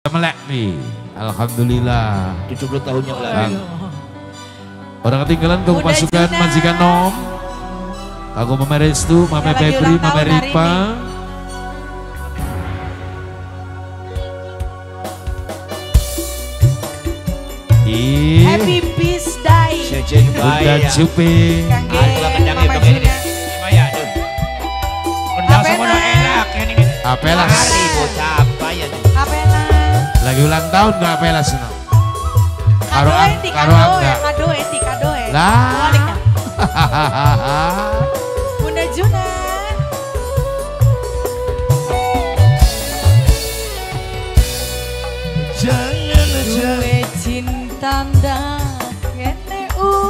melek nih. Alhamdulillah. 70 tahun yang lalu. Orang ketinggalan ke pasukan majikan Nom. Aku Mama Restu, Mama Febri, Mama Ripa. Happy birthday. Bunda Cupi. Apelas. Lagi ulang tahun gak apelas no? Karo angga. Kado. Lah. Bunda Juna. Duwe cinta ndak kene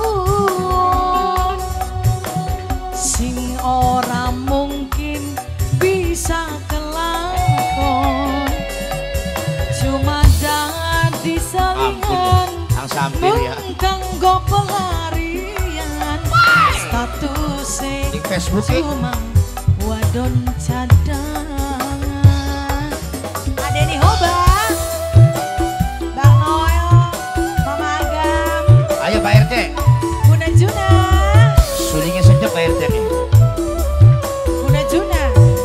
sing ora mungkin bisa kelakon, cuma dadi salingan kanggo pelarian statusnya di Facebook cuma wadon cadangan. Ada nih Hoba, Bang Noel, Mama Agam, ayo Pak RT, Bunda Juna, sulingnya sejak Pak RT nih. Bunda Juna,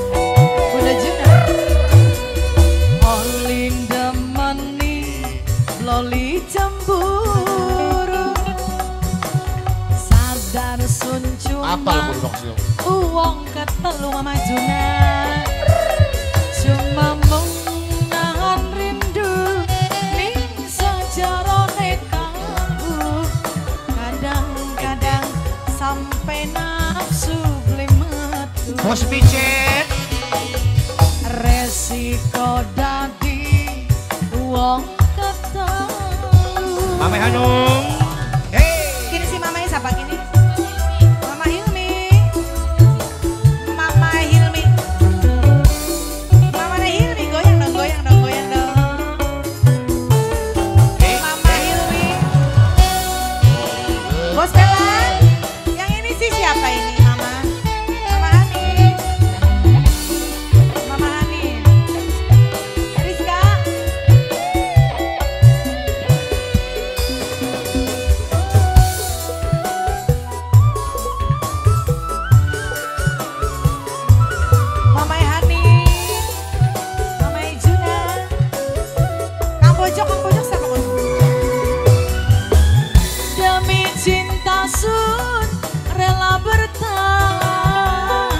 Olin demeni loli cemburu, sadar sun cuma uang ketelu Mama Juna, cuma mung nahan rindu ning sajarone kalbu, kadang-kadang sampai nafsu beli metu. Bos picet Resiko dadi uang ketelu. Mame Hanung. Kini si mamanya siapa kini? Mama Hilmi. Mama Hilmi. Mama Hilmi goyang dong. Mama Hilmi. Bos Bella. Yang ini sih siapa ini Mama? Mama Hani. Mama Hani. Rizka. Mama Hani, Mama Juna, Kang Pojok siapa kon? Demi cinta sun rela bertahan.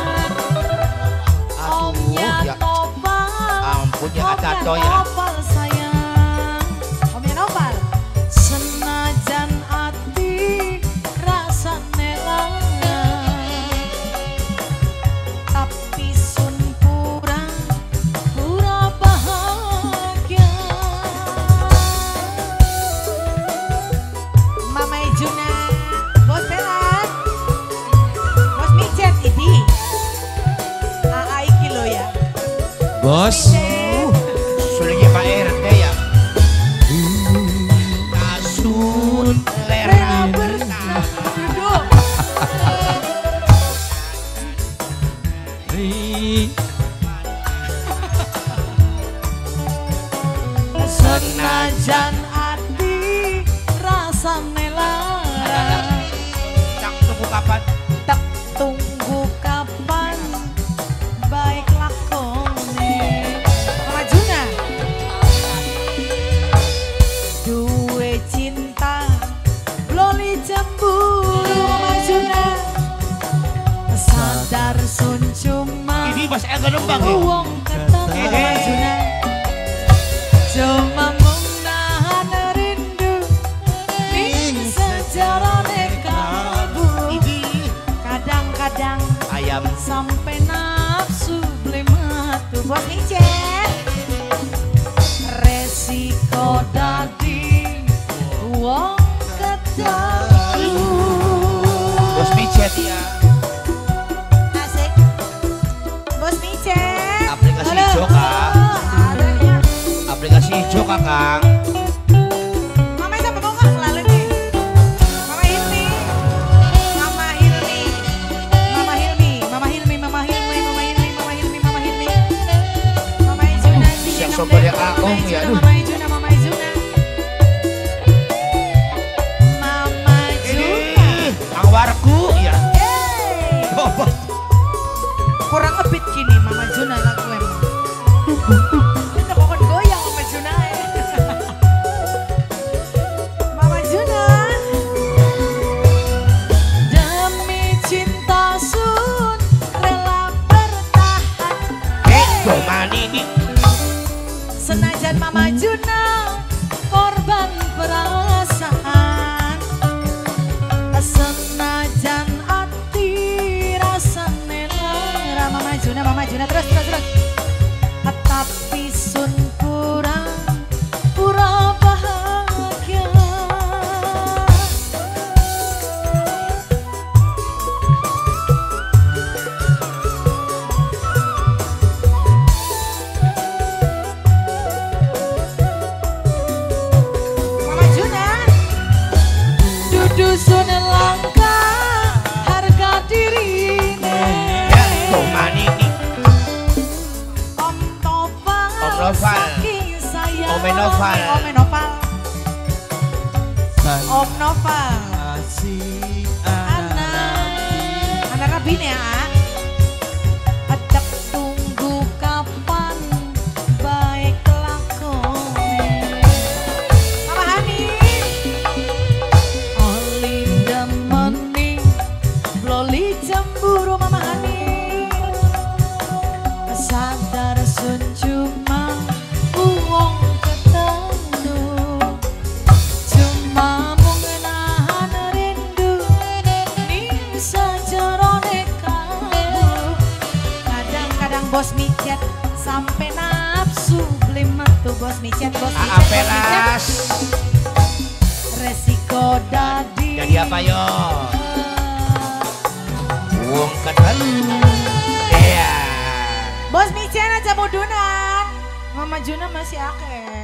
Omnya Topal, Ampun ya Atato ya. Topal sayang, Omnya Topal. Senajan ati rasane langan, tapi sun pura bahagia. Mama Juna, Bos Bella, Bos Micet ini, AA iki lo ya. Bos. Sulingnya Pak RT ya. Kasun lera bertahan. Duduk. Senajan ati rasane lara, Tak tunggu kapan? tak tunggu kapan baik lakone. Mama Juna, duwe cinta loli cemburu. Mama Juna, sadar sun cuma Ini Mas Ega Rembang ya? uang ketemu. Mama Juna, cuma mung nahan rindu ning sejarane kalbu, kadang-kadang Ayam sampai nafsu beli metu. Bos Micet, resiko dadi uang ketelu. Bos picet ya. Asik. Bos Micet. Aplikasi Halo. hijau Kak. Adanya. Aplikasi hijau Kakang. Mama siapa mau nggak lalu nih? Mama Hilmi. Mama Hilmi. Mama Hilmi. Mama Hilmi. Mama Hilmi. Mama Hilmi. Mama Hilmi. Mama Hilmi. Mama Hilmi. Mama Hilmi. Siap sobat ya Kak. Mama Oh, Ijuna, iya, aduh. Mama Ijuna, Mama Ijuna. Mama Ijuna. Ini angwarku ya. Yeay. Kurang ngebit gini Mama Juna lagu emang. Itu pokoknya goyang Mama Juna ya. Mama Juna. Demi cinta sun rela bertahan. Manini. Senajan Mama Juna korban perasaan. Senajan hati rasane lara. Mama Juna terus. Tapi sun pura bahagia. Mama Juna dudusun langka harga dirine. Manini. Om Noval saking sayang. Ome Noval. Om Noval Kasih anak Rabin ya. Acak tunggu kapan baik lakone. Mama Hani Oli demeni Loli cemburu. Mama Hani sadar sun cuma uang ketemu, cuma mengenahan rindu ning sajarone kamu. Kadang-kadang bos micet sampai nafsu beli metu. Bos micet Apelas. resiko dadi. Jadi apa yo? Wong ketelu. Iya. Bos micet aja mudunan. Mama Juna masih akeh.